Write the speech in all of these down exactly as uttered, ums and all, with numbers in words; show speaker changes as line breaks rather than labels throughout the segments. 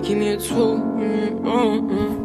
give me a two. Mm, mm, mm.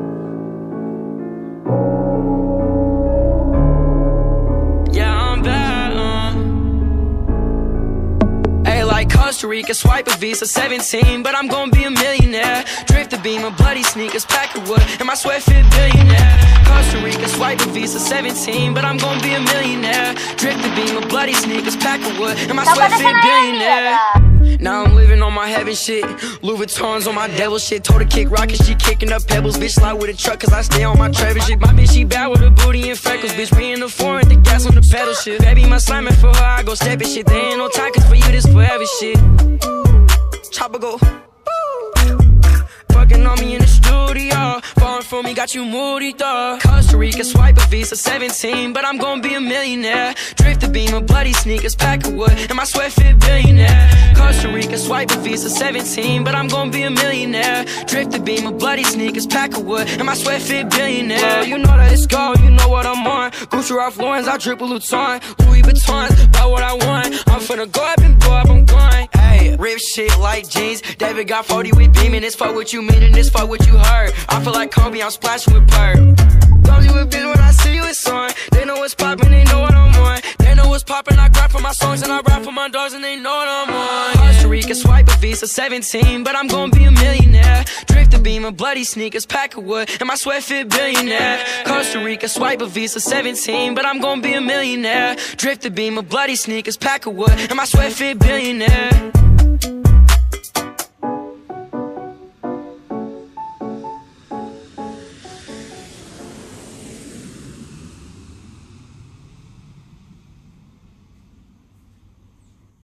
Costa Rica, swipe a Visa, seventeen, but I'm gonna be a millionaire. Drift the beam, bloody sneakers, pack of wood, and my sweat fit billionaire. Costa Rica, swipe a Visa, seventeen, but I'm gonna be a millionaire. Drift the beam, bloody sneakers, pack of wood, and my sweat fit billionaire. Now I'm living on my heaven shit. Louis Vuitton's on my devil shit. Told her kick rocket, she kicking up pebbles. Bitch slide with a truck, cause I stay on my Trevor shit. My bitch, she bad with her booty and freckles. Bitch, we in the foreign, the gas on the pedal shit. Baby, my slamming for her, I go stepping shit. There ain't no time, cause for you, this forever shit. Chopper go fucking on me in the studio. Falling for me, got you moody, dog. Costa Rica, swipe a Visa, seventeen, but I'm gonna be a millionaire. Drift the beam, bloody sneakers, pack of wood, and my sweat fit billionaire. Costa Rica, swipe a Visa, seventeen, but I'm gonna be a millionaire. Drift the beam, bloody sneakers, pack of wood, and my sweat fit billionaire. Well, you know that it's gold, you know what I'm on. Gucci Ralph Lauren's, I drip a Luton. Louis Vuitton's, buy what I want. I'm finna go up and blow up, I'm going. Hey, rip shit like jeans. David got forty with beaming. This fuck what you mean and this fuck what you heard. I feel like Kobe, I'm splashing with perp. Don't you a bitch when I see you, it's on. They know what's poppin', they know what I'm on. They know what's poppin', I grab for my songs and I rap for my dogs and they know what I'm on. Costa Rica, swipe a Visa, seventeen, but I'm gonna be a millionaire. Drift the beam, bloody sneakers, pack of wood, and my sweat fit billionaire. Costa Rica, swipe a Visa, seventeen, but I'm gonna be a millionaire. Drift the beam, bloody sneakers, pack of wood, and my sweat fit billionaire.